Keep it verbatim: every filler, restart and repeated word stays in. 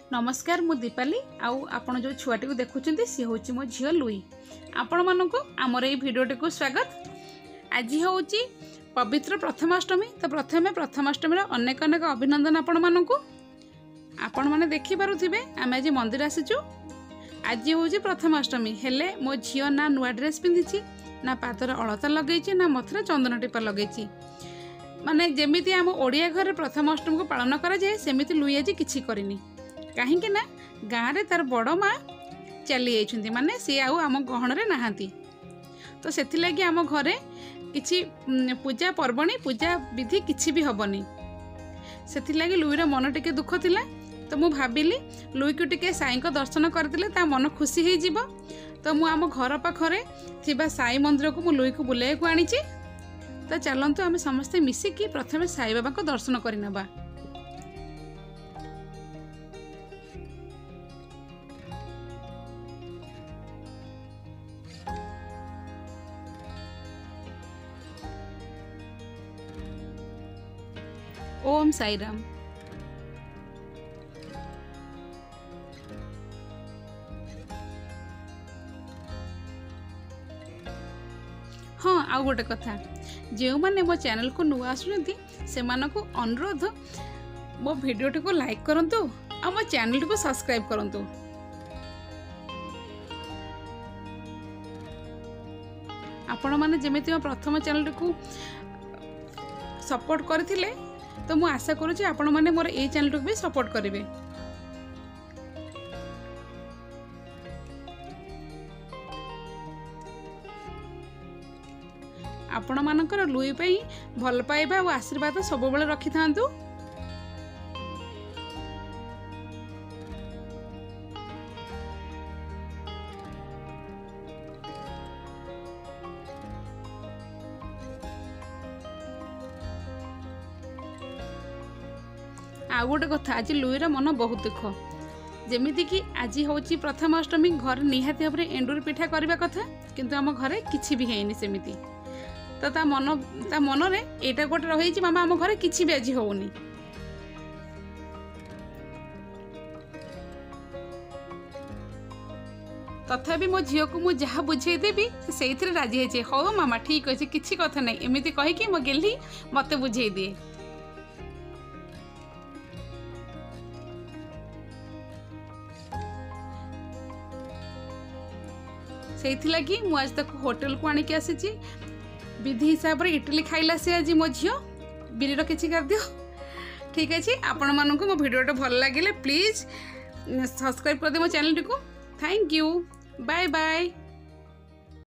नमस्कार मु दीपाली आउ आपण जो छुआटी को देखुचंती सी होची मो झियो लुई आपण मानक आमर ए भिडियोटी को स्वागत। आज होची पवित्र प्रथमाष्टमी। तो प्रथमे प्रथमाष्टमी अनेक अनेक अभिनंदन आपण मानक। आपण माने देखि पारुथिबे आमे आज मंदिर आसीचु। आज होची प्रथमाष्टमी हेले मो झियो ना नुआ ड्रेस पिंधिची ना पादर अलता लगेची ना मथरा चंदन टीपा लगेची। माने जेमिति आम ओडिया घर प्रथमाष्टमी को पालन करा जाए सेमिति लुई आज किछि करिनी। कहीं ना गाँव में तार बड़ माँ चली जाइछुंती माने सी आउ आम गहन रे नहांती। तो से लगी आम घरे किछि पूजा पर्वणी पूजा विधि किछि भी हबनी। से लगी लुईर मन टिके दुख थिला। तो मु भाबिली लुई को टिके साई को दर्शन करदेले ता मन खुशी हो जिवो। तो मु आम घर पाखरे थिबा साई मंदिर को मु लुई को बुलाई को आनीची। तो चलंतु आमे समस्ते मिसिकी प्रथमे साई बाबा को दर्शन करिनबा। ओम साई राम। हाँ आउ गोटे कथा जो मैंने मो चैनल को नुआ आसुंती से मानको अनुरोध मो वीडियोटी को लाइक करंतु आ मो चैनल को सब्सक्राइब करंतु। आपण माने जेमिति मो प्रथम चैनल को सपोर्ट करथिले तो मु आशा करूँ आपण मैंने मोर ए चैनल को भी सपोर्ट करेंगे। आपण मानकर लुई पे भल पाइबा और आशीर्वाद सब बेले रखि थांतु। आ गोटे कथा आज लुईर मन बहुत दुख जेमिति कि आज होची प्रथमाष्टमी घर निहाती भाव एंडूर पिठा करबा कथा किंतु आम घरे किछि भी हैनी सेमिति। तो ता मन ता मन रे एटा गोटे रही मामा आम घरे किछि भी आज होउनी। तथापि मो झियो को मु जहा बुझे देबी से राजी है। हो मामा ठीक अच्छे किछि कथा नहीं एमिति कहि कि मो गेली मते बुझे दिए। से लगी मु आज तक होटल को आनिक आसी विधि हिसाब से इडली खाइला से आज मो झियो बिरीर किछि कर दियो। ठीक अच्छे आपण मानक मो वीडियो भल लगे प्लीज सब्सक्राइब कर दे मो चैनल को। Thank you bye bye.